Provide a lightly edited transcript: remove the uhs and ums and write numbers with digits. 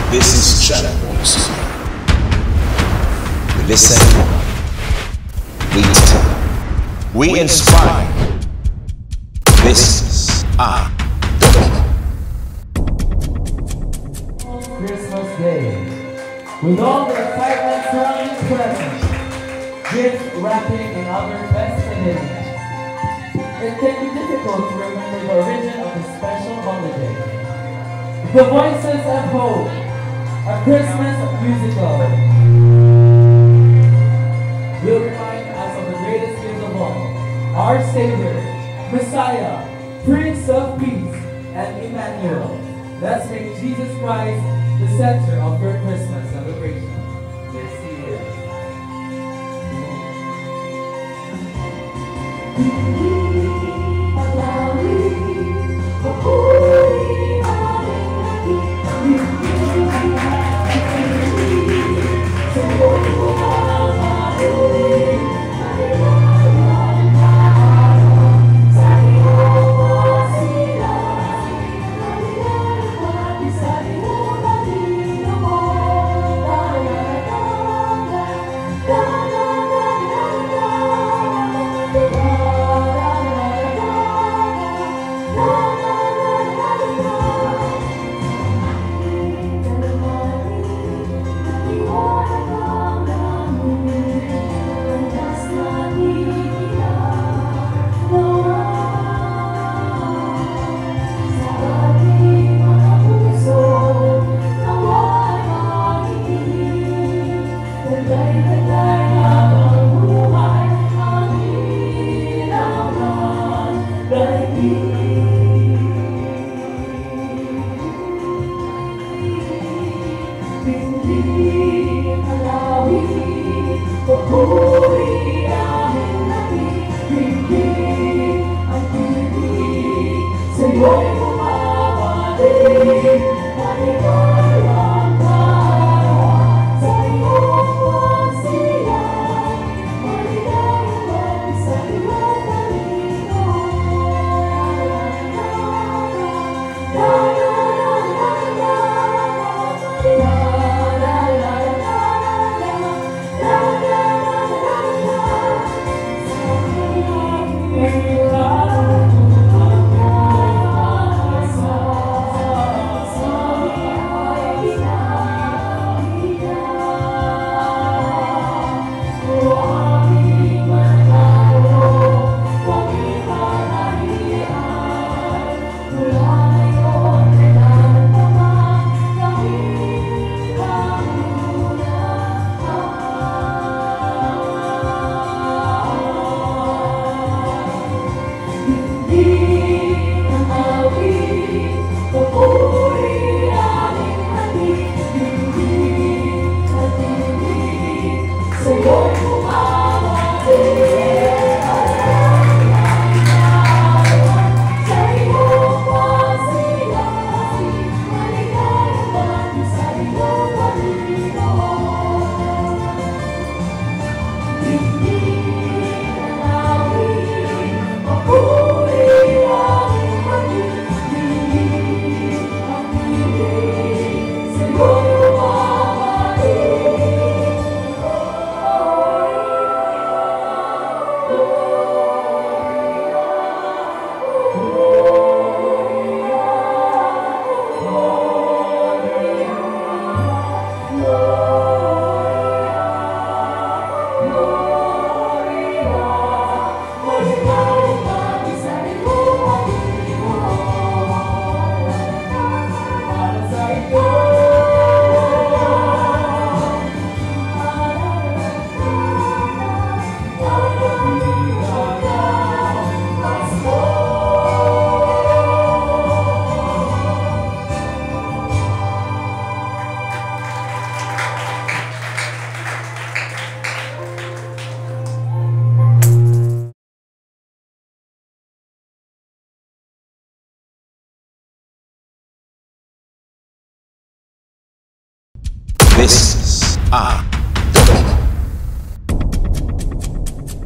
This is Channels. We listen, we tell, we inspire. This is iDocu. Christmas Day. With all the excitement surrounding presents, gift wrapping, and other festivities, it can be difficult to remember the origin of the special holiday. The Voices of Hope, a Christmas musical, will remind us of the greatest gift of all, our Savior, Messiah, Prince of Peace, and Emmanuel. Let's make Jesus Christ the center of your Christmas celebration this year. This is